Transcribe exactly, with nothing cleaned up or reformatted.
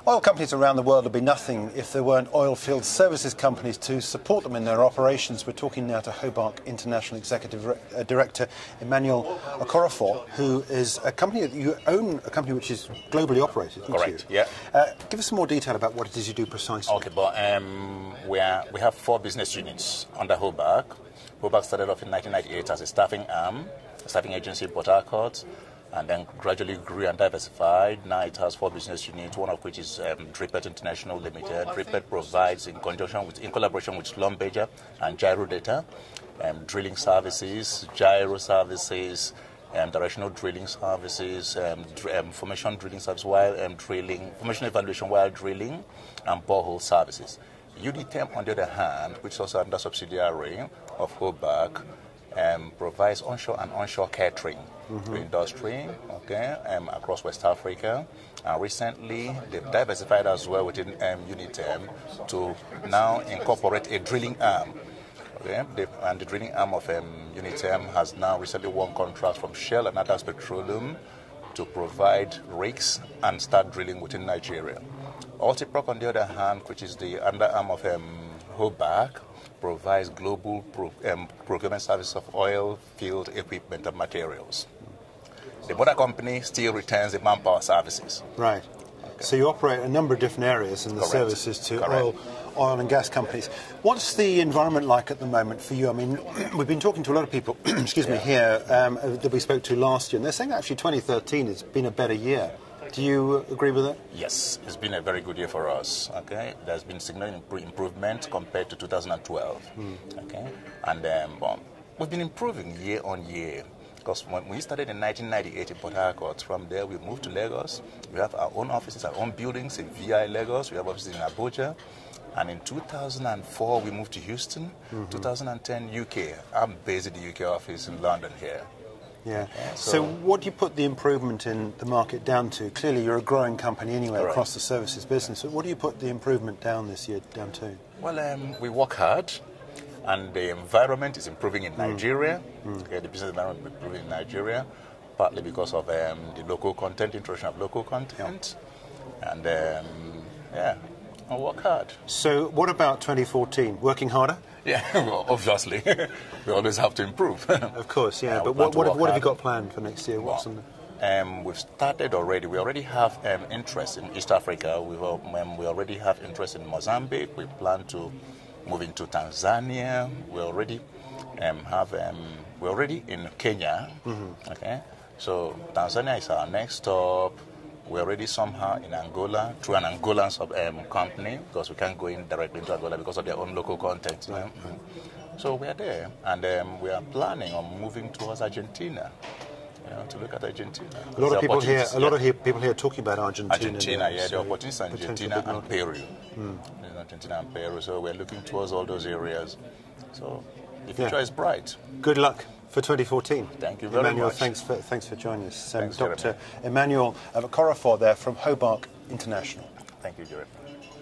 Oil companies around the world would be nothing if there weren't oil field services companies to support them in their operations. We're talking now to Hobark International Executive uh, Director Emmanuel Okoroafor, who is a company that you own, a company which is globally operated. Correct, you? yeah. Uh, give us some more detail about what it is you do precisely. Okay, but um, we, are, we have four business units under Hobark. Hobark started off in nineteen ninety-eight as a staffing arm, a staffing agency in Port Harcourt, and then gradually grew and diversified. Now it has four business units, one of which is um, Hobark International Limited. Hobark provides, in conjunction with, in collaboration with Schlumberger and Gyro Data, um, drilling services, gyro services, um, directional drilling services, um, dr um, formation drilling service while um, drilling, formation evaluation while drilling, and borehole services. U D T E M, on the other hand, which is also under subsidiary of Hobark, Um, provides onshore and onshore catering mm-hmm. to industry, okay, um, across West Africa. And recently, they've diversified as well within um, U D T E M to now incorporate a drilling arm. Okay, they, and the drilling arm of um, U D T E M has now recently won contracts from Shell and Atas Petroleum to provide rigs and start drilling within Nigeria. Hobark, on the other hand, which is the underarm of um, Hobark, provides global pro, um, procurement service of oil, field equipment and materials. The mother company still retains the manpower services. Right. Okay. So you operate a number of different areas in the Correct. services to Correct. oil, oil and gas companies. What's the environment like at the moment for you? I mean, we've been talking to a lot of people, excuse me, yeah. here um, that we spoke to last year, and they're saying actually twenty thirteen has been a better year. Do you agree with that? Yes, it's been a very good year for us. Okay, there's been significant improvement compared to two thousand twelve. Mm. Okay, and um, well, we've been improving year on year because when we started in nineteen ninety-eight in Port Harcourt, from there we moved to Lagos. We have our own offices, our own buildings in V I Lagos. We have offices in Abuja, and in two thousand four we moved to Houston. Mm-hmm. two thousand ten U K. I'm based at the U K office in London here. Yeah. Okay, so, so what do you put the improvement in the market down to? Clearly, you're a growing company anyway right. across the services business. But what do you put the improvement down this year down to? Well, um, we work hard, and the environment is improving in Nigeria. Mm. Okay, the business environment is improving in Nigeria, partly because of um, the local content, introduction of local content, yeah. and um, yeah, I work hard. So, what about twenty fourteen? Working harder? Yeah, well, obviously, we always have to improve. Of course, yeah. Uh, but what, what, have, what have you got planned for next year? What's well, on the... um, we've started already. We already have um, interest in East Africa. We've, um, we already have interest in Mozambique. We plan to move into Tanzania. We already um, have. Um, we're already in Kenya. Mm-hmm. Okay, so Tanzania is our next stop. We're already somehow in Angola through an Angolan sub, um, company because we can't go in directly into Angola because of their own local content. Right. Mm-hmm. So we are there, and um, we are planning on moving towards Argentina. You know, to look at Argentina. A lot of people here. A lot yeah. of here, people here talking about Argentina. Argentina, yeah, so the opportunities in Argentina and Peru. Mm. Argentina and Peru. So we're looking towards all those areas. So the future yeah. is bright. Good luck for twenty fourteen. Thank you very Emmanuel, much. thanks for thanks for joining us. Um, Thanks, Doctor Emmanuel Okoroafor there from Hobark International. Thank you, Jeremy.